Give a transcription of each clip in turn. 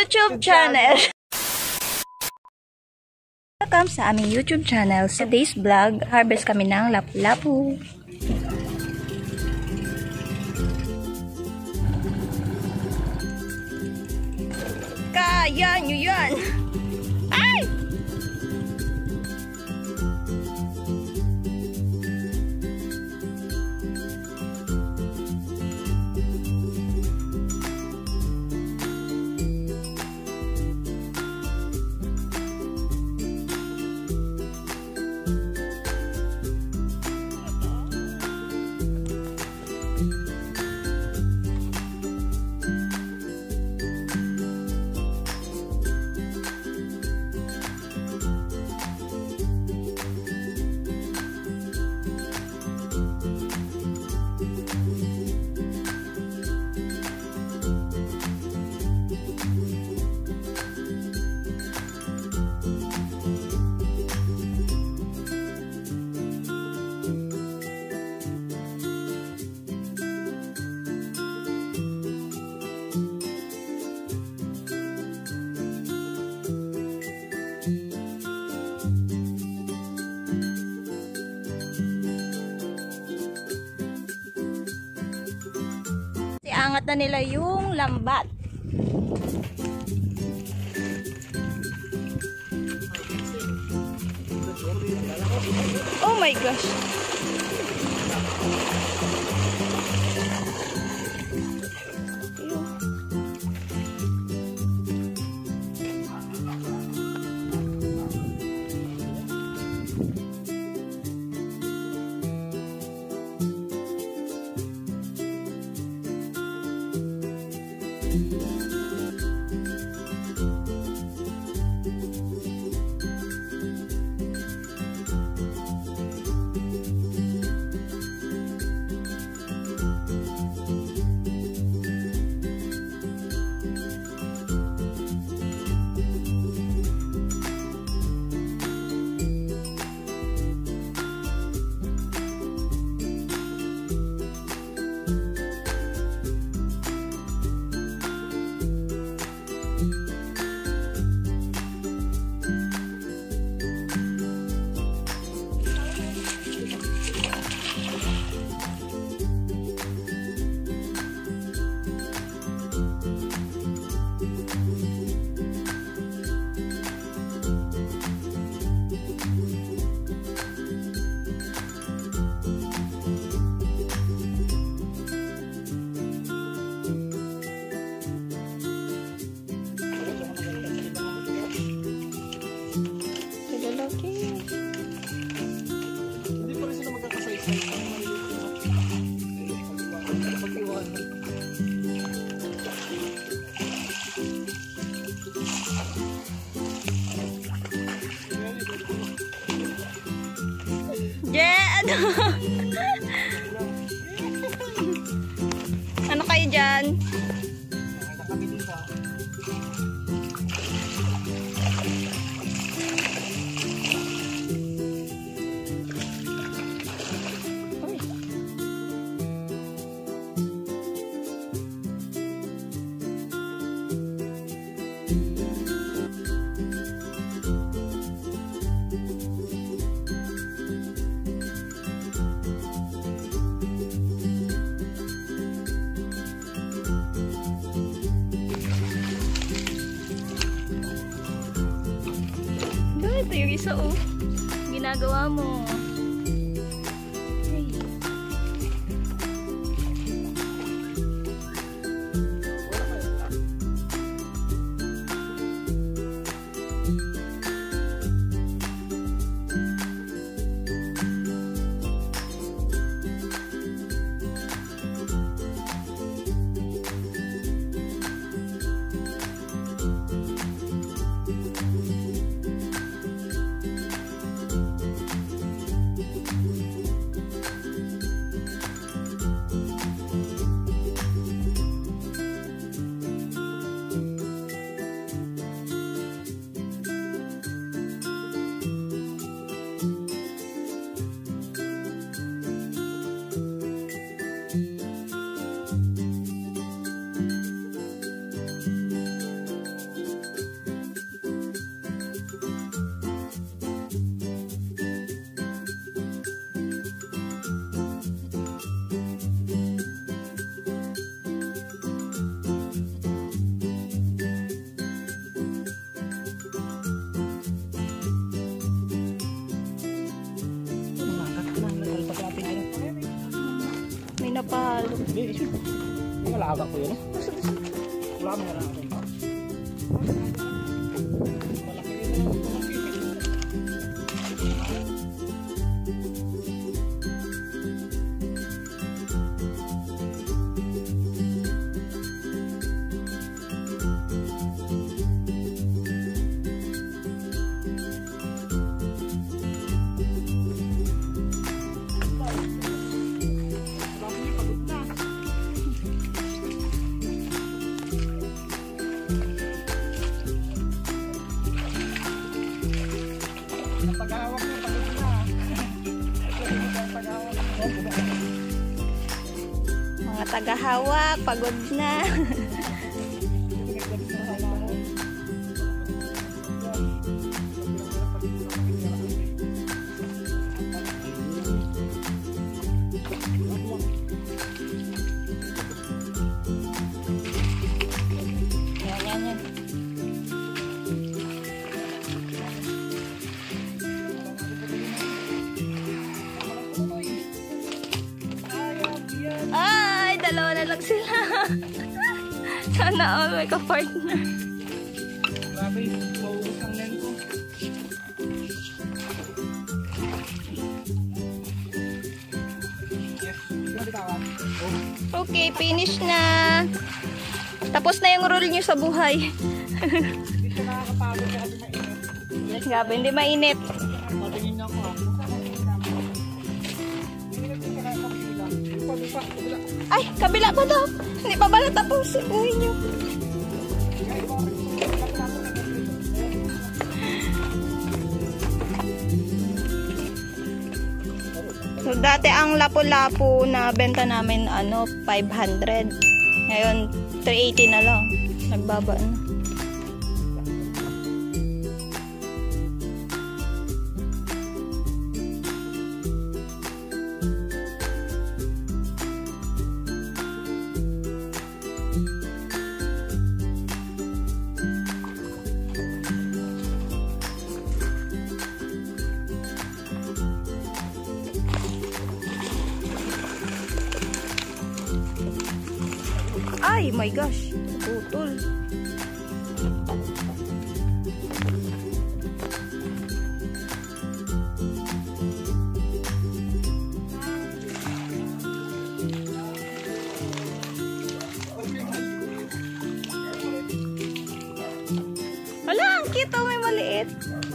YouTube channel. Welcome sa aming YouTube channel. Sa today's vlog, harvest kami ng lapu-lapu. Kaya nyo yan! Ay! Angat na nila yung lambat. Oh my gosh. Ano kayo dyan? Ito yung isa, oh. Ginagawa mo. Yung alaga ko yun. Wala mo na lang. Mga tagahawak, pagod na. Yan. Ay, dalawa na lang sila. Sana all may ka-partner. Grabe, mauubos ang nen ko. Okay, finish na. Tapos na yung rule nyo sa buhay. Hindi siya nakakapagod kasi mainit. Grabe, hindi mainit. Patingin na ako ha. Ay, kabila pa daw. Hindi pa pala tapos. Uy nyo. So, dati ang Lapu-Lapu na benta namin, 500. Ngayon, 380 na lang. Nagbaba na. Ay, my gosh. Putol. Wala, ang cute. May maliit.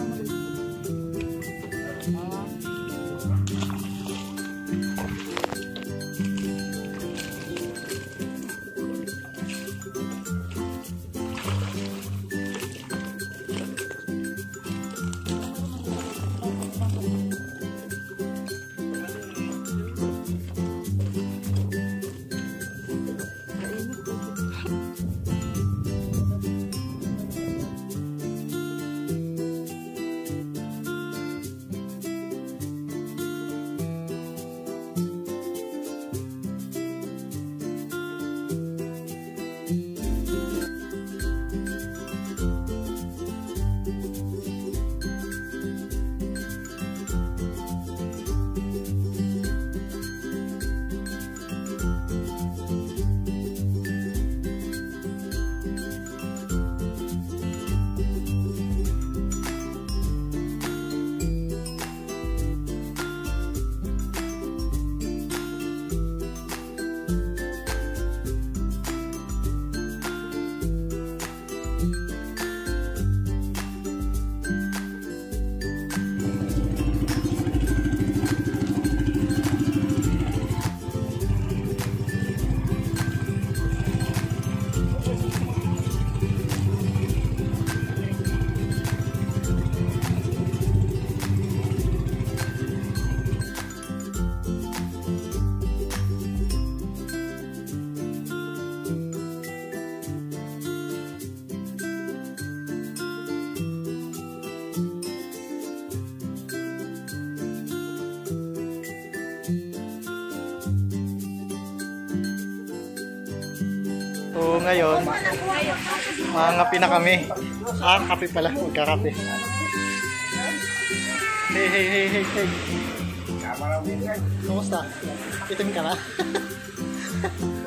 So ngayon, mangangapi na kami. Kape pala, magkakape. Hey. Kumusta? Itim ka na?